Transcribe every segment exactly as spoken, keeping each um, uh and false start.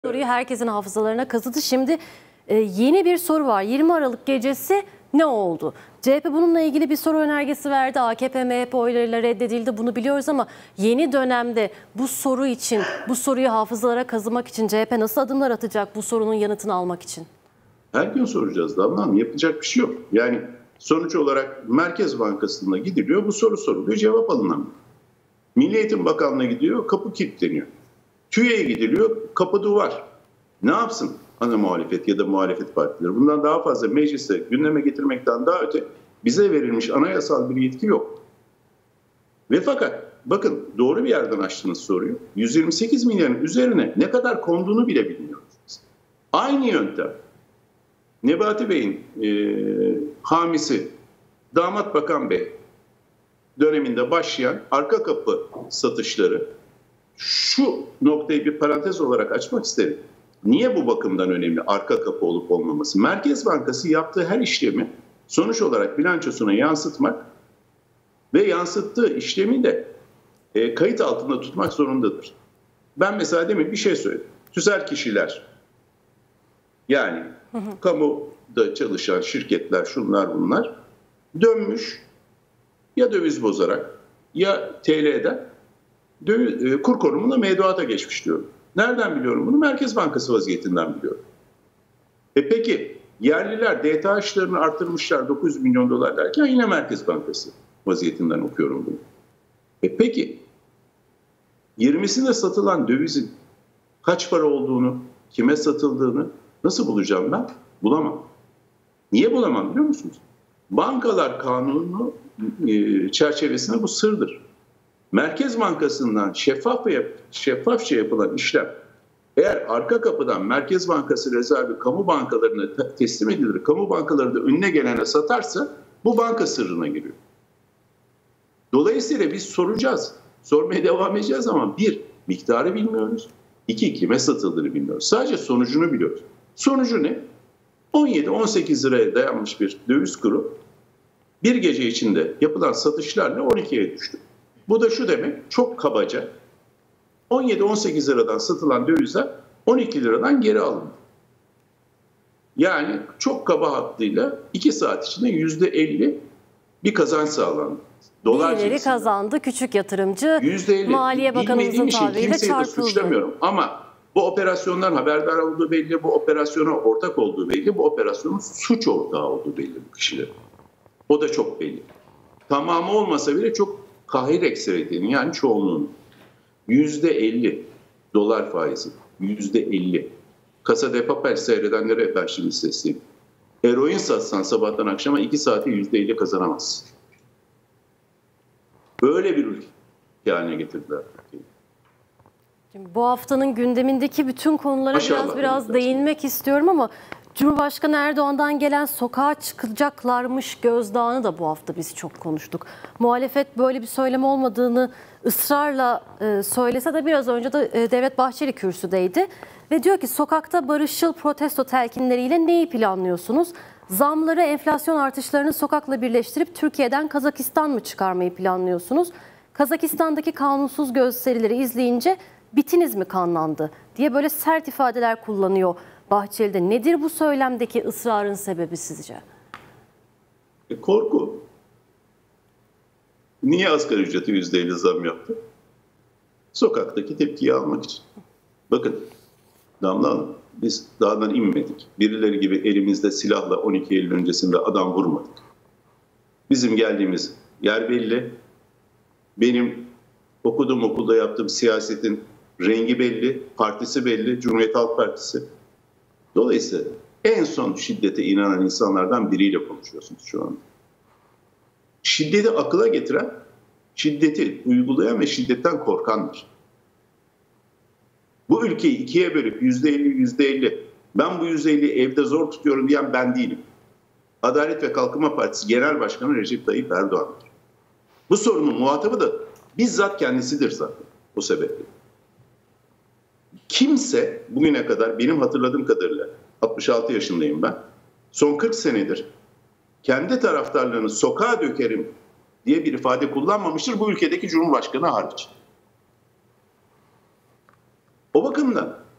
Soruyu herkesin hafızalarına kazıdı. Şimdi e, yeni bir soru var. yirmi Aralık gecesi ne oldu? C H P bununla ilgili bir soru önergesi verdi. A K P, M H P oylarıyla reddedildi. Bunu biliyoruz ama yeni dönemde bu soru için, bu soruyu hafızalara kazımak için C H P nasıl adımlar atacak bu sorunun yanıtını almak için? Her gün soracağız Damla Hanım. Yapacak bir şey yok. Yani sonuç olarak Merkez Bankası'na gidiliyor. Bu soru soruluyor. Cevap alınamıyor. Milli Eğitim Bakanlığı'na gidiyor. Kapı kilitleniyor. TÜİ'ye gidiliyor. Kapı duvar. Ne yapsın ana muhalefet ya da muhalefet partileri? Bundan daha fazla meclise gündeme getirmekten daha öte bize verilmiş anayasal bir yetki yok. Ve fakat bakın doğru bir yerden açtığınız soruyu. yüz yirmi sekiz milyarın üzerine ne kadar konduğunu bile bilmiyoruz. Aynı yöntem. Nebati Bey'in e, hamisi Damat Bakan Bey döneminde başlayan arka kapı satışları, şu noktayı bir parantez olarak açmak isterim. Niye bu bakımdan önemli arka kapı olup olmaması? Merkez Bankası yaptığı her işlemi sonuç olarak bilançosuna yansıtmak ve yansıttığı işlemi de e, kayıt altında tutmak zorundadır. Ben mesela demin bir şey söyledim. Tüzel kişiler, yani hı hı. kamuda çalışan şirketler, şunlar bunlar dönmüş ya döviz bozarak ya T L'den döviz, kur konumunda mevduata geçmiş diyorum. Nereden biliyorum bunu? Merkez Bankası vaziyetinden biliyorum. E peki yerliler D T H'larını arttırmışlar dokuz yüz milyon dolar derken yine Merkez Bankası vaziyetinden okuyorum bunu. E peki yirmisinde satılan dövizin kaç para olduğunu, kime satıldığını nasıl bulacağım ben? Bulamam. Niye bulamam biliyor musunuz? Bankalar kanunu e, çerçevesinde bu sırdır. Merkez Bankası'ndan şeffaf ve şeffafça yapılan işlem eğer arka kapıdan Merkez Bankası rezervi kamu bankalarına teslim edilir, kamu bankaları da önüne gelene satarsa bu banka sırrına giriyor. Dolayısıyla biz soracağız, sormaya devam edeceğiz ama bir, miktarı bilmiyoruz. İki, kime satıldığını bilmiyoruz. Sadece sonucunu biliyoruz. Sonucu ne? on yedi on sekiz liraya dayanmış bir döviz kuru bir gece içinde yapılan satışlarla on ikiye düştü. Bu da şu demek, çok kabaca on yedi on sekiz liradan satılan dövizler on iki liradan geri alındı. Yani çok kaba hattıyla iki saat içinde yüzde elli bir kazanç sağlandı. Dolar Birileri cinsinden kazandı, küçük yatırımcı yüzde elli. Maliye Bakanımızın tabiriyle çarpıldı. Suçlamıyorum ama bu operasyondan haberdar olduğu belli, bu operasyona ortak olduğu belli, bu operasyonun suç ortağı olduğu belli bu kişilerin. O da çok belli. Tamamı olmasa bile çok kahir ekseriyetinin yani çoğunluğun. Yüzde elli dolar faizi. Yüzde elli. Casa de Papel seyredenlere ben şimdi sesleyeyim. Eroin satsan sabahtan akşama iki saate yüzde elli kazanamazsın. Böyle bir ülke haline getirdiler. Şimdi bu haftanın gündemindeki bütün konulara Maşallah, biraz biraz evet, değinmek istiyorum ama Cumhurbaşkanı Erdoğan'dan gelen sokağa çıkacaklarmış gözdağını da bu hafta biz çok konuştuk. Muhalefet böyle bir söylem olmadığını ısrarla e, söylese de biraz önce de e, Devlet Bahçeli kürsüdeydi. Ve diyor ki sokakta barışçıl protesto telkinleriyle neyi planlıyorsunuz? Zamları, enflasyon artışlarını sokakla birleştirip Türkiye'den Kazakistan mı çıkarmayı planlıyorsunuz? Kazakistan'daki kanunsuz gösterileri izleyince bitiniz mi kanlandı diye böyle sert ifadeler kullanıyor Bahçeli'de. Nedir bu söylemdeki ısrarın sebebi sizce? E, korku. Niye asgari ücreti yüzde elli zam yaptı? Sokaktaki tepkiyi almak için. Bakın Damla Hanım, biz dağdan inmedik. Birileri gibi elimizde silahla on iki Eylül öncesinde adam vurmadık. Bizim geldiğimiz yer belli. Benim okuduğum okulda yaptığım siyasetin rengi belli, partisi belli, Cumhuriyet Halk Partisi. Dolayısıyla en son şiddete inanan insanlardan biriyle konuşuyorsunuz şu anda. Şiddeti akıla getiren, şiddeti uygulayan ve şiddetten korkandır. Bu ülkeyi ikiye bölüp yüzde elli, yüzde elli, ben bu yüzde elliyi evde zor tutuyorum diyen ben değilim. Adalet ve Kalkınma Partisi Genel Başkanı Recep Tayyip Erdoğan'dır. Bu sorunun muhatabı da bizzat kendisidir zaten bu sebeple. Kimse bugüne kadar benim hatırladığım kadarıyla altmış altı yaşındayım ben. Son kırk senedir kendi taraftarlarını sokağa dökerim diye bir ifade kullanmamıştır bu ülkedeki Cumhurbaşkanı hariç. O bakımdan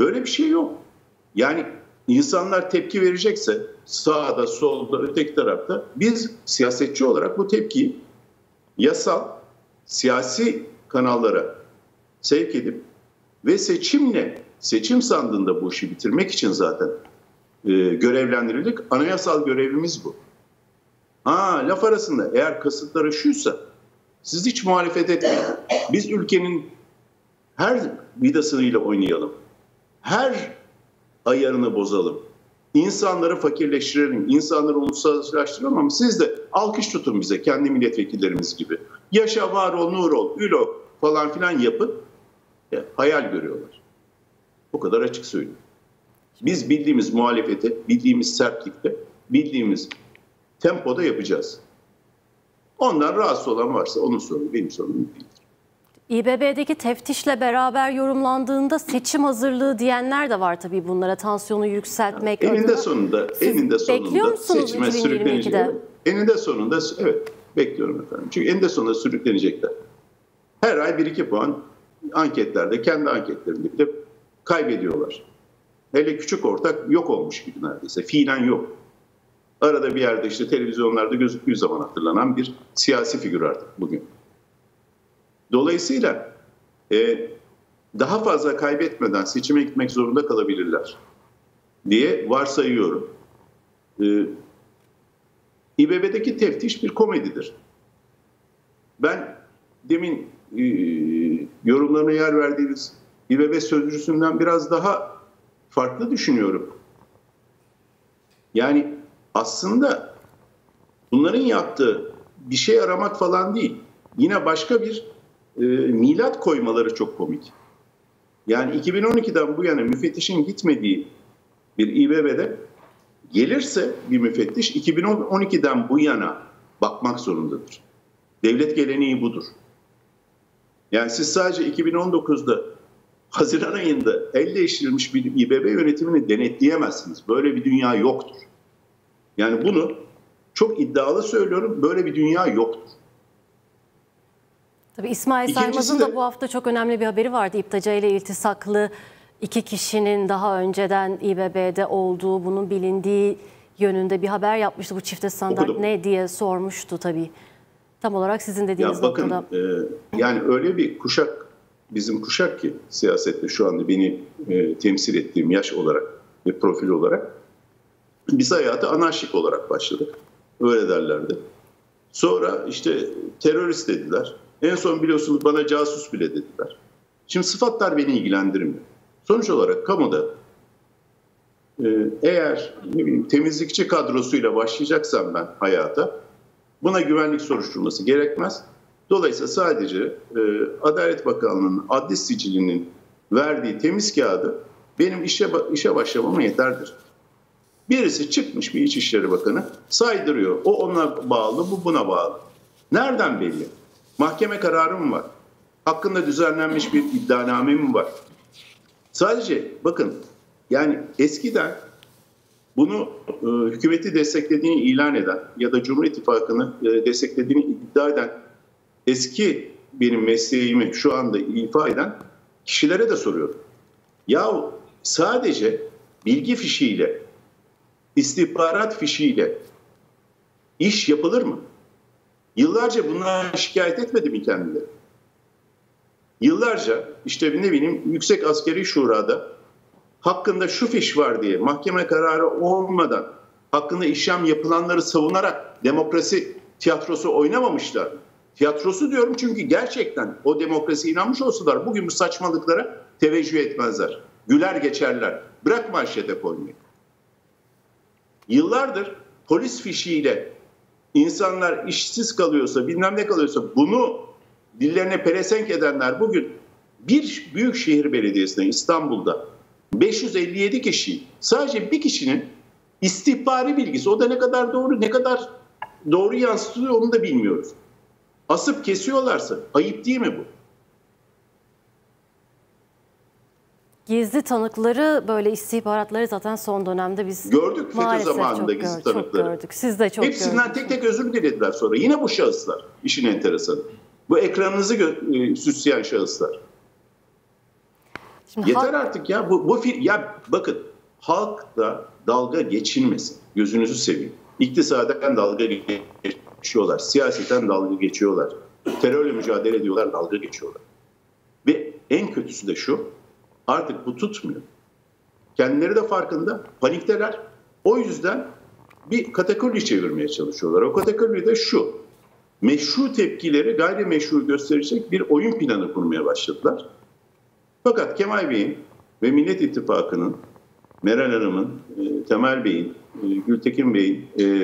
Böyle bir şey yok. Yani insanlar tepki verecekse sağda, solda, öteki tarafta biz siyasetçi olarak bu tepkiyi yasal, siyasi kanallara sevk edip ve seçimle, seçim sandığında bu işi bitirmek için zaten e, görevlendirildik. Anayasal görevimiz bu. Ha, laf arasında eğer kasıtları şuysa siz hiç muhalefet etmeyin. Biz ülkenin her vidasıyla oynayalım. Her ayarını bozalım. İnsanları fakirleştirelim. İnsanları umutsuzlaştıralım ama siz de alkış tutun bize kendi milletvekillerimiz gibi. Yaşa, var ol, nur ol, ül ol falan filan yapın. Ya, hayal görüyorlar. O kadar açık söyleyeyim. Biz bildiğimiz muhalefeti, bildiğimiz sertlikte, bildiğimiz tempoda yapacağız. Ondan rahatsız olan varsa onun sorunu, benim sorunum değildir. İBB'deki teftişle beraber yorumlandığında seçim hazırlığı diyenler de var tabii bunlara, tansiyonu yükseltmek eninde adına. sonunda, Siz eninde sonunda seçime sürüklenecekler. Eninde sonunda, evet, bekliyorum efendim. Çünkü eninde sonunda sürüklenecekler. Her ay bir iki puan anketlerde, kendi anketlerinde bile kaybediyorlar. Hele küçük ortak yok olmuş gibi neredeyse. Fiilen yok. Arada bir yerde işte televizyonlarda gözüktüğü zaman hatırlanan bir siyasi figür artık bugün. Dolayısıyla e, daha fazla kaybetmeden seçime gitmek zorunda kalabilirler diye varsayıyorum. E, İBB'deki teftiş bir komedidir. Ben demin e, yorumlarına yer verdiğiniz İBB sözcüsünden biraz daha farklı düşünüyorum. Yani aslında bunların yaptığı bir şey aramak falan değil. Yine başka bir e, milat koymaları çok komik. Yani iki bin on ikiden bu yana müfettişin gitmediği bir İBB'de gelirse bir müfettiş iki bin on ikiden bu yana bakmak zorundadır. Devlet geleneği budur. Yani siz sadece iki bin on dokuzda Haziran ayında el değiştirilmiş bir İBB yönetimini denetleyemezsiniz. Böyle bir dünya yoktur. Yani bunu çok iddialı söylüyorum, böyle bir dünya yoktur. Tabii İsmail Saymaz'ın da bu hafta çok önemli bir haberi vardı. İptaca ile iltisaklı iki kişinin daha önceden İBB'de olduğu, bunun bilindiği yönünde bir haber yapmıştı. Bu çifte standart Okudum. ne diye sormuştu tabii. Tam olarak sizin dediğiniz ya bakın, noktada. E, yani öyle bir kuşak, bizim kuşak ki siyasette şu anda beni e, temsil ettiğim yaş olarak ve profil olarak biz hayata anarşik olarak başladık. Öyle derlerdi. Sonra işte terörist dediler. En son biliyorsunuz bana casus bile dediler. Şimdi sıfatlar beni ilgilendirmiyor. Sonuç olarak kamuda e, eğer ne bileyim, temizlikçi kadrosuyla başlayacaksam ben hayata, buna güvenlik soruşturması gerekmez. Dolayısıyla sadece e, Adalet Bakanlığı'nın adli sicilinin verdiği temiz kağıdı benim işe, işe başlamama yeterdir. Birisi çıkmış, bir İçişleri Bakanı saydırıyor. O ona bağlı, bu buna bağlı. Nereden belli? Mahkeme kararı mı var? Hakkında düzenlenmiş bir iddianame mi var? Sadece bakın, yani eskiden bunu e, hükümeti desteklediğini ilan eden ya da Cumhur İttifakı'nı e, desteklediğini iddia eden eski benim mesleğimi şu anda ifa eden kişilere de soruyorum. Ya sadece bilgi fişiyle, istihbarat fişiyle iş yapılır mı? Yıllarca bundan şikayet etmedi mi kendileri? Yıllarca işte ne bileyim Yüksek Askeri Şura'da hakkında şu fiş var diye mahkeme kararı olmadan hakkında işlem yapılanları savunarak demokrasi tiyatrosu oynamamışlar. Tiyatrosu diyorum çünkü gerçekten o demokrasiye inanmış olsalar bugün bu saçmalıklara teveccüh etmezler. Güler geçerler. Bırak manşete koymayı. Yıllardır polis fişiyle insanlar işsiz kalıyorsa, bilmem ne kalıyorsa bunu dillerine pelesenk edenler bugün bir büyükşehir belediyesinde İstanbul'da beş yüz elli yedi kişi, sadece bir kişinin istihbari bilgisi, o da ne kadar doğru, ne kadar doğru yansıtılıyor onu da bilmiyoruz. Asıp kesiyorlarsa ayıp değil mi bu? Gizli tanıkları, böyle istihbaratları zaten son dönemde biz gördük. FETÖ zamanında gizli gördük, tanıkları. Çok gördük. Siz de çok Hepsinden gördük. tek tek özür dilediler sonra. Yine bu şahıslar. İşin enteresanı. Bu ekranınızı süsleyen şahıslar. Şimdi Yeter halk... artık ya. Bu, bu fil, ya bakın, halk da dalga geçilmesin. Gözünüzü seveyim. İktisaden dalga geçiyorlar. Siyaseten dalga geçiyorlar. Terörle mücadele ediyorlar, dalga geçiyorlar. Ve en kötüsü de şu. Artık bu tutmuyor. Kendileri de farkında. Panikteler. O yüzden bir kategori çevirmeye çalışıyorlar. O kategori de şu: meşru tepkileri gayrimeşru gösterecek bir oyun planı kurmaya başladılar. Fakat Kemal Bey'in ve Millet İttifakı'nın, Meral Hanım'ın, e, Temel Bey'in, e, Gültekin Bey'in e,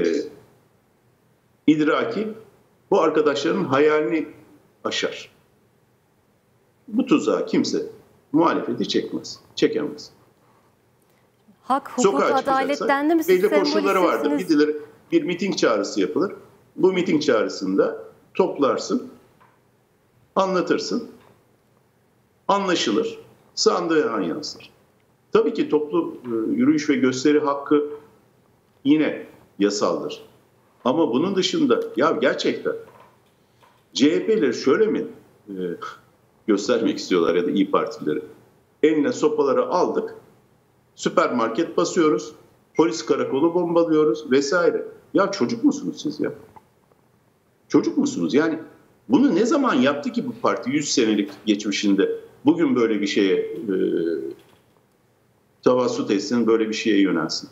idraki bu arkadaşların hayalini aşar. Bu tuzağa kimse muhalefeti çekmez, çekemez. Hak, hukuk, adalet dendi mi? Belli koşulları vardır. Gidilir, bir miting çağrısı yapılır. Bu miting çağrısında toplarsın, anlatırsın, anlaşılır, sandığa yansır. Tabii ki toplu e, yürüyüş ve gösteri hakkı yine yasaldır. Ama bunun dışında ya gerçekten C H P'leri şöyle mi e, göstermek istiyorlar ya da İYİ Partileri? Eline sopaları aldık, süpermarket basıyoruz, polis karakolu bombalıyoruz vesaire. Ya çocuk musunuz siz ya? Çocuk musunuz? Yani bunu ne zaman yaptı ki bu parti yüz senelik geçmişinde bugün böyle bir şeye e, tavassut etsin, böyle bir şeye yönelsin?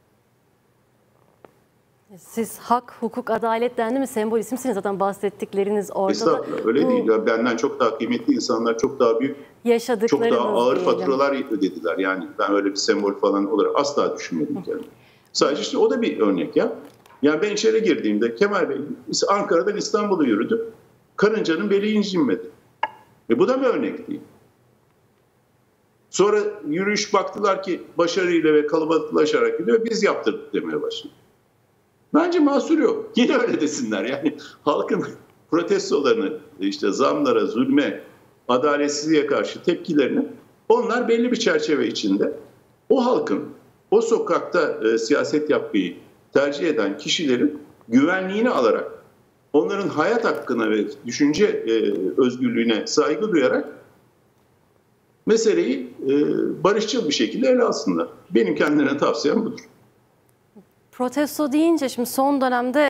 Siz hak, hukuk, adalet dendi mi sembol isimsiniz, zaten bahsettikleriniz orada. Estağfurullah, öyle bu... değil. Ya, benden çok daha kıymetli insanlar, çok daha büyük, çok daha ağır diyelim. faturalar ödediler. Yani ben öyle bir sembol falan olarak asla düşünmedim kendimi. Sadece işte o da bir örnek ya. Yani ben içeri girdiğimde Kemal Bey Ankara'dan İstanbul'a yürüdü. Karıncanın beli incinmedi. Ve bu da bir örnek değil. Sonra yürüyüş baktılar ki başarıyla ve kalabalıklaşarak gidiyor. Biz yaptırdık demeye başladı. Bence mahsur yok. Yine öyle desinler. Yani halkın protestolarını, işte zamlara, zulme, adaletsizliğe karşı tepkilerini, onlar belli bir çerçeve içinde o halkın o sokakta e, siyaset yapmayı tercih eden kişilerin güvenliğini alarak, onların hayat hakkına ve düşünce e, özgürlüğüne saygı duyarak meseleyi e, barışçıl bir şekilde ele alsınlar. Benim kendilerine tavsiyem budur. Protesto deyince şimdi son dönemde